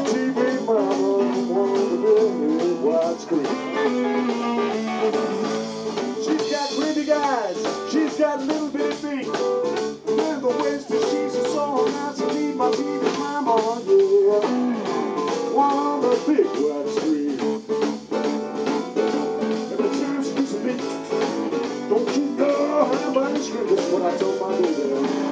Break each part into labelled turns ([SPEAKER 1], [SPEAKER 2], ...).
[SPEAKER 1] TV mama on the big wide screen. She's got creepy eyes, she's got little bitty feet. And the waist that she's a song, I need my TV mama, yeah. On the big wide screen. Every time she gets a beat, don't you know how about the screen? That's what I told my baby.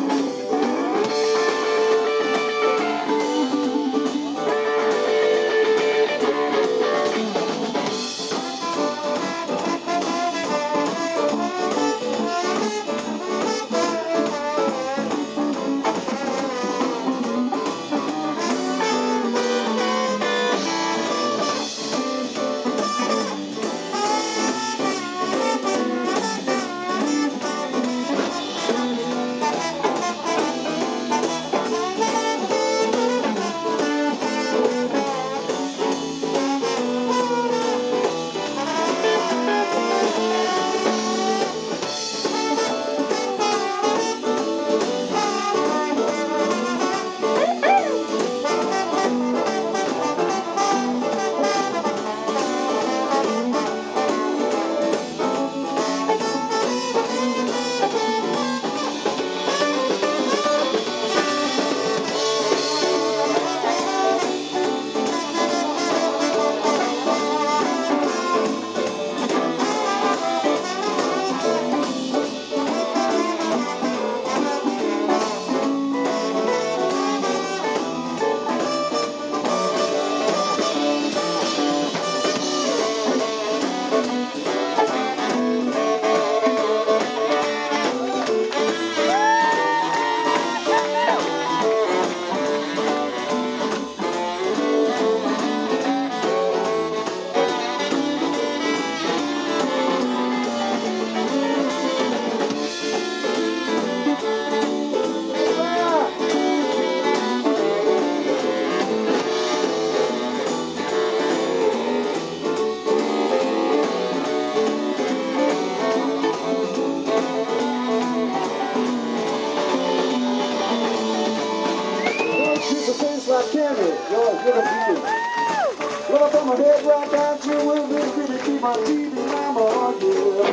[SPEAKER 1] Like candy, yours with a view. Well, I put my head right down to it, really keep my TV mama on you.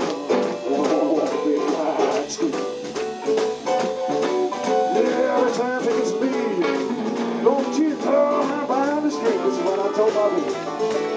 [SPEAKER 1] Oh, big wide screen. Yeah, every time they get speed, don't you throw her behind the screen. This is what I told my baby.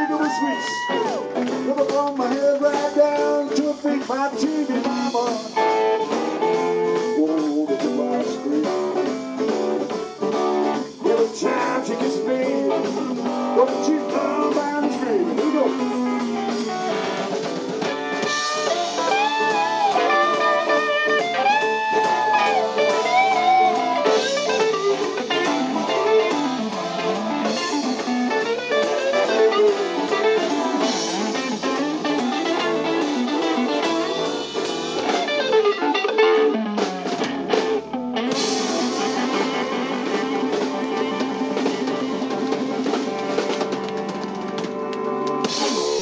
[SPEAKER 1] My head right down to a big my TV mama.